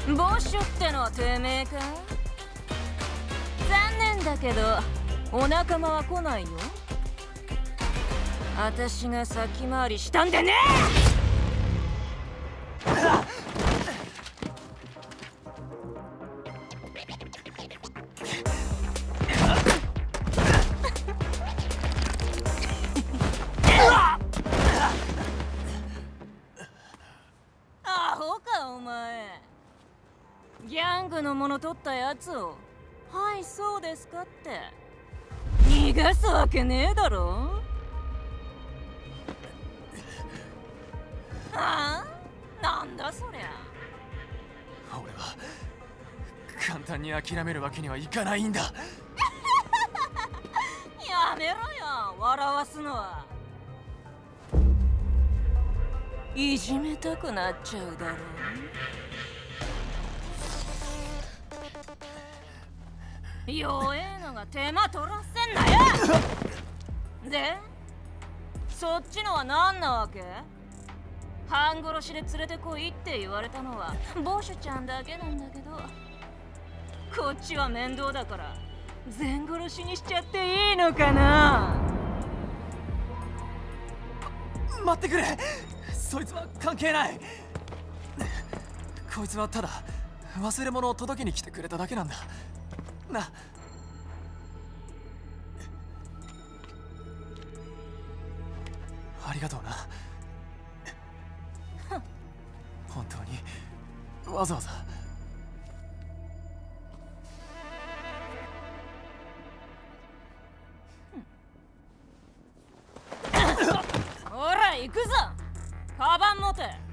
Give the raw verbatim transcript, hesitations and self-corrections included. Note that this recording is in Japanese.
ボッシュってのはてめえか？残念だけどお仲間は来ないよ。私が先回りしたんでね。アホかお前。ギャングのもの取ったやつを「はいそうですか」って逃がすわけねえだろ。ああ、なんだそりゃ。 俺は簡単に諦めるわけにはいかないんだ。 やめろよ、笑わすのは。いじめたくなっちゃうだろう。弱えのが手間取らせんなよ。で、そっちのは何なわけ？半殺しで連れてこいって言われたのはボシュちゃんだけなんだけど、こっちは面倒だから全殺しにしちゃっていいのかな。 待ってくれ、そいつは関係ない。こいつはただ忘れ物を届けに来てくれただけなんだな。ありがとうな。本当にわざわざ。 ほら行くぞ。カバン持て。